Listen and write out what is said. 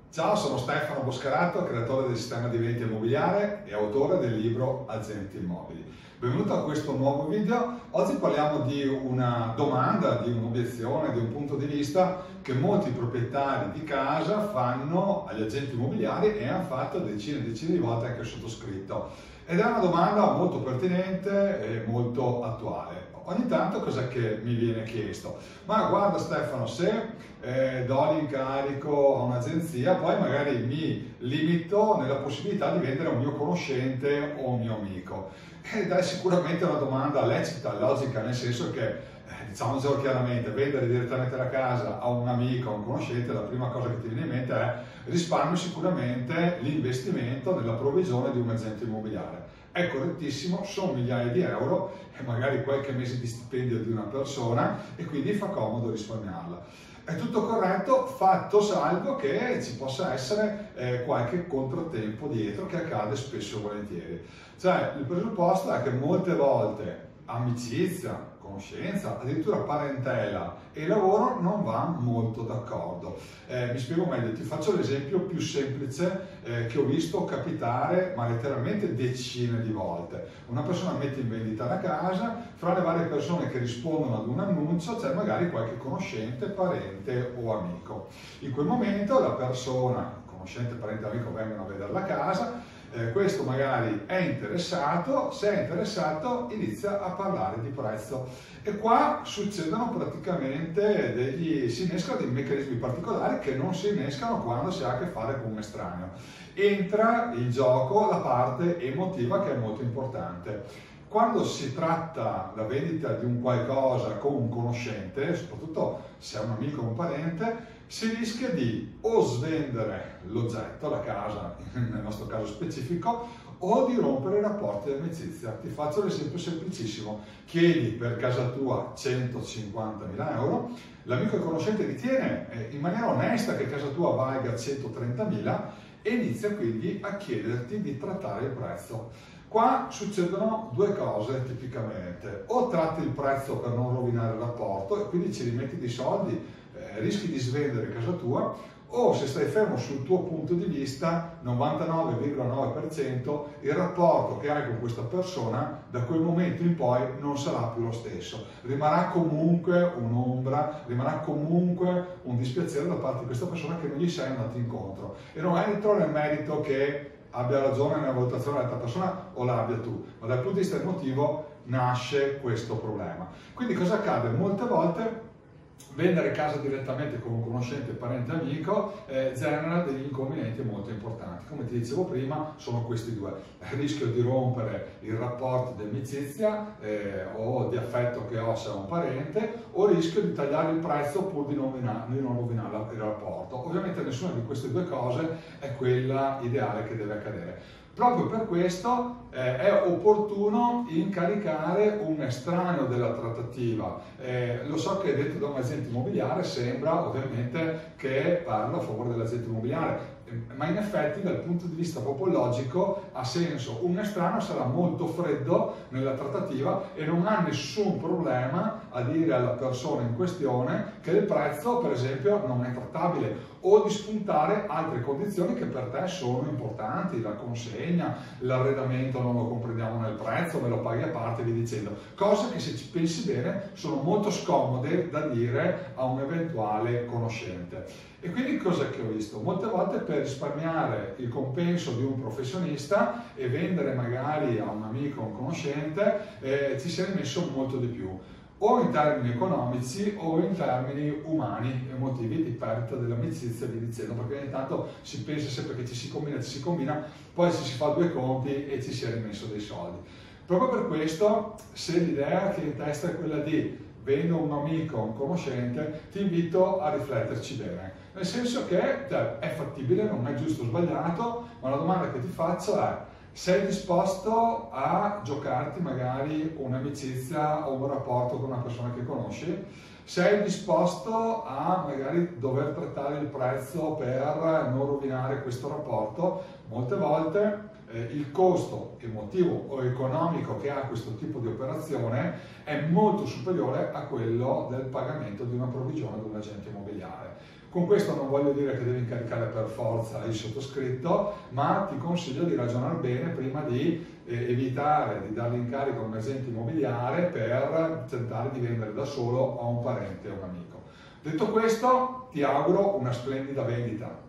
Ciao, sono Stefano Boscarato, creatore del sistema di vendita immobiliare e autore del libro Agenti Immobili. Benvenuto a questo nuovo video. Oggi parliamo di una domanda, di un'obiezione, di un punto di vista che molti proprietari di casa fanno agli agenti immobiliari e hanno fatto decine e decine di volte anche il sottoscritto. Ed è una domanda molto pertinente e molto attuale. Ogni tanto cos'è che mi viene chiesto? Ma guarda Stefano, se do l'incarico a un'agenzia, poi magari mi limito nella possibilità di vendere a un mio conoscente o un mio amico. Ed è sicuramente una domanda lecita, logica, nel senso che, diciamocelo chiaramente, vendere direttamente la casa a un amico, a un conoscente, la prima cosa che ti viene in mente è risparmio sicuramente l'investimento nella provvigione di un agente immobiliare. È correttissimo, sono migliaia di euro e magari qualche mese di stipendio di una persona e quindi fa comodo risparmiarla. È tutto corretto, fatto salvo che ci possa essere qualche controtempo dietro che accade spesso e volentieri. Cioè, il presupposto è che molte volte amicizia, conoscenza, addirittura parentela e lavoro non vanno molto d'accordo. Mi spiego meglio, ti faccio l'esempio più semplice che ho visto capitare, ma letteralmente decine di volte. Una persona mette in vendita la casa, fra le varie persone che rispondono ad un annuncio c'è magari qualche conoscente, parente o amico. In quel momento la persona, conoscente, parente, amico, vengono a vedere la casa. Questo magari è interessato, se è interessato inizia a parlare di prezzo e qua succedono praticamente si innescano dei meccanismi particolari che non si innescano quando si ha a che fare con un estraneo. Entra in gioco la parte emotiva che è molto importante. Quando si tratta la vendita di un qualcosa con un conoscente, soprattutto se è un amico o un parente, si rischia di o svendere l'oggetto, la casa nel nostro caso specifico, o di rompere i rapporti di amicizia. Ti faccio l'esempio semplicissimo: chiedi per casa tua 150.000 euro, l'amico e conoscente ritiene in maniera onesta che casa tua valga 130.000 e inizia quindi a chiederti di trattare il prezzo. Qua succedono due cose tipicamente: o tratti il prezzo per non rovinare il rapporto e quindi ci rimetti dei soldi, rischi di svendere casa tua, o se stai fermo sul tuo punto di vista, 99,9% il rapporto che hai con questa persona da quel momento in poi non sarà più lo stesso. Rimarrà comunque un'ombra, rimarrà comunque un dispiacere da parte di questa persona che non gli sei andato incontro. E non entro nel merito che abbia ragione nella valutazione dell'altra persona o l'abbia tu, ma dal punto di vista emotivo nasce questo problema. Quindi cosa accade? Molte volte vendere casa direttamente con un conoscente, parente, amico genera degli inconvenienti molto importanti. Come ti dicevo prima, sono questi due: il rischio di rompere il rapporto di amicizia o di affetto che ho se ho un parente, o il rischio di tagliare il prezzo pur di non rovinare il rapporto. Ovviamente nessuna di queste due cose è quella ideale che deve accadere. Proprio per questo è opportuno incaricare un estraneo della trattativa. Lo so che detto da un agente immobiliare sembra ovviamente che parla a favore dell'agente immobiliare, ma in effetti dal punto di vista proprio logico ha senso. Un estraneo sarà molto freddo nella trattativa e non ha nessun problema a dire alla persona in questione che il prezzo per esempio non è trattabile, o di spuntare altre condizioni che per te sono importanti: la consegna, l'arredamento non lo comprendiamo nel prezzo, me lo paghi a parte, vi dicendo, cose che se ci pensi bene sono molto scomode da dire a un eventuale conoscente. E quindi cosa che ho visto? Molte volte per risparmiare il compenso di un professionista e vendere magari a un amico o un conoscente ci si è rimesso molto di più, o in termini economici o in termini umani, emotivi, di perdita dell'amicizia, vi dicendo, perché ogni tanto si pensa sempre che ci si combina, poi ci si fa due conti e ci si è rimesso dei soldi. Proprio per questo, se l'idea che in testa è quella di vendo un amico o un conoscente, ti invito a rifletterci bene, nel senso che è fattibile, non è giusto o sbagliato, ma la domanda che ti faccio è: sei disposto a giocarti magari un'amicizia o un rapporto con una persona che conosci? Sei disposto a magari dover trattare il prezzo per non rovinare questo rapporto? Molte volte il costo emotivo o economico che ha questo tipo di operazione è molto superiore a quello del pagamento di una provvigione ad un agente immobiliare. Con questo non voglio dire che devi incaricare per forza il sottoscritto, ma ti consiglio di ragionare bene prima di evitare di dargli in carico un agente immobiliare per tentare di vendere da solo a un parente o un amico. Detto questo, ti auguro una splendida vendita.